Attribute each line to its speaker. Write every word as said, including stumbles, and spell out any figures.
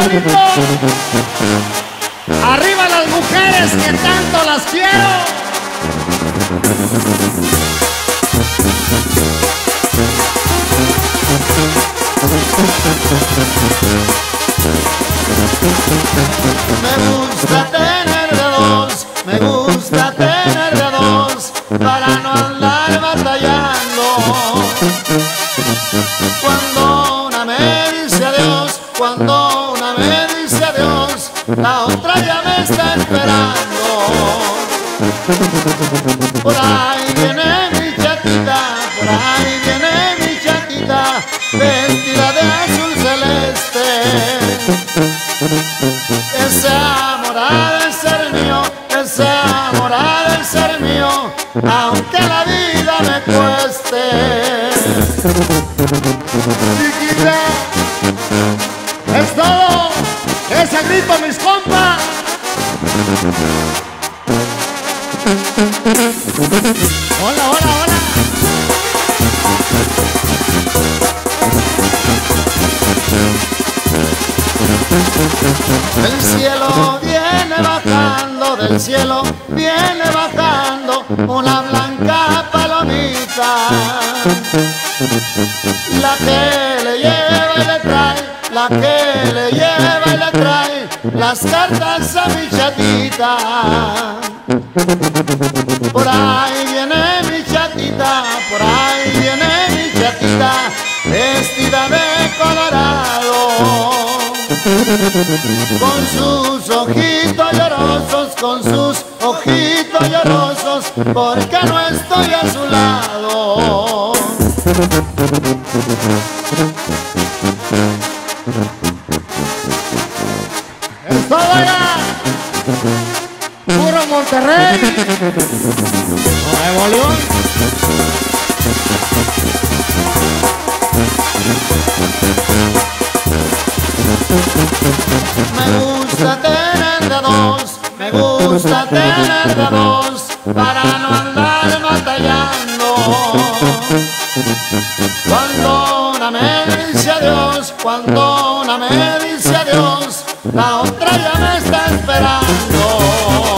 Speaker 1: bonito! ¡Arriba las mujeres que tanto las quiero!
Speaker 2: Me gusta tener de dos, me gusta tener de dos, para no andar batallando. Cuando una me dice adiós, cuando una me dice adiós, la otra ya me está esperando. Por ahí viene mi chatita, por ahí viene mi chatita, vestida de azul celeste. Ese amor ha de ser mío, ese amor ha de ser mío, aunque la vida me cueste.
Speaker 1: Chiquita, es todo. Ese grito, mis compas. Hola, hola, hola.
Speaker 2: Del cielo viene bajando, del cielo viene bajando una blanca palomita. La que le lleva y le trae, la que le lleva y le trae las cartas a mi chatita. Por ahí viene mi chatita, por ahí viene mi chatita, vestida de colorado. Con sus ojitos llorosos, con sus ojitos llorosos, porque no estoy a su lado.
Speaker 1: Es todo ya. Puro Monterrey. Nuevo León.
Speaker 2: Me gusta tener de dos, me gusta tener de dos, para no andar batallando. Cuando una me dice adiós, cuando una me dice adiós, la otra ya me está esperando.